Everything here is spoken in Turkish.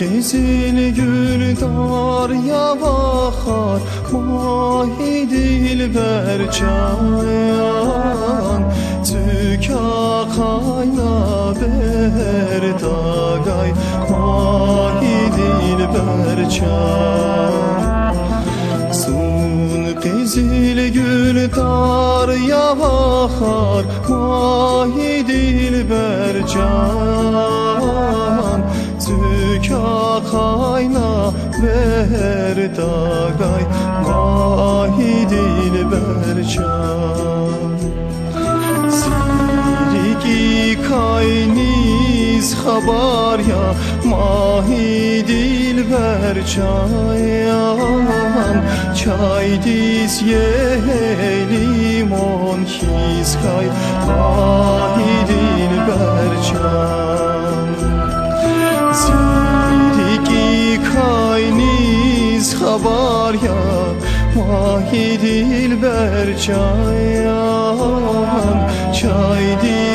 Gezil gülдар ya bahar Mahi dilber çayan Tüka kayna berdagay Mahi dilber çayan Sun gezil gülдар ya bahar Mahi dilber çayan Tüka kayna berdagay Mahi dilber çan Sirgi kayniz habar ya Mahi dilber çayan Çay diz ye limon kiz kay Mahi dilber çan Sirgi kayniz habar ya Mahi dilber çayan Çay diz